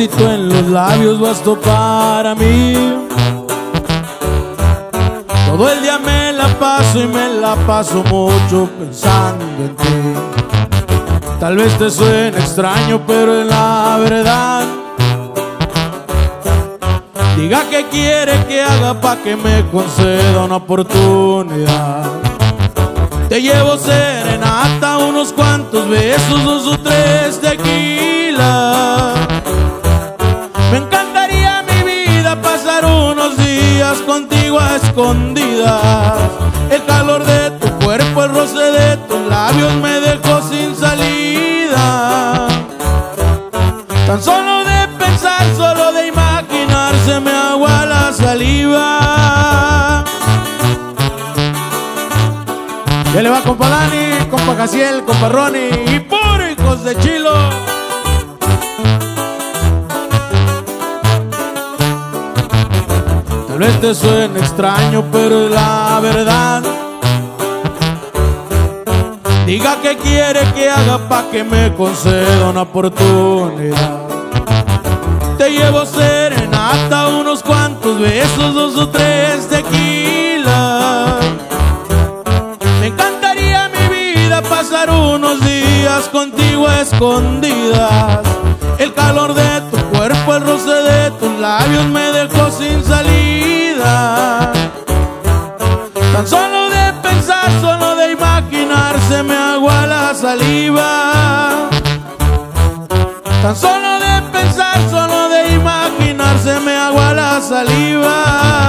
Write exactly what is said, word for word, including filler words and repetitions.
besito en los labios bastó para mí. Todo el día me la paso y me la paso mucho pensando en ti. Tal vez te suene extraño, pero es la verdad. Diga que quiere que haga pa' que me conceda una oportunidad. Te llevo serenata, unos cuantos besos, dos o tres tequilas. Me encantaría mi vida pasar unos días contigo a escondidas. El calor de tu cuerpo, el roce de tus labios me dejó sin salida. Tan solo de pensar, solo de imaginar, se me agua la saliva. Ya le va compa Dani, compa Jaciel, compa Ronnie y puro hijos de Chilo. Tal vez te suene extraño, pero es la verdad. Diga que quiere que haga pa' que me conceda una oportunidad. Te llevo serenata, unos cuantos besos, dos o tres tequilas. Me encantaría mi vida pasar unos días contigo a escondidas. El calor de tu cuerpo, el roce de tus labios me dejó sin salida. Tan solo de pensar, solo de imaginar, se me agua la saliva. Tan solo de pensar, solo de imaginar, se me agua la saliva.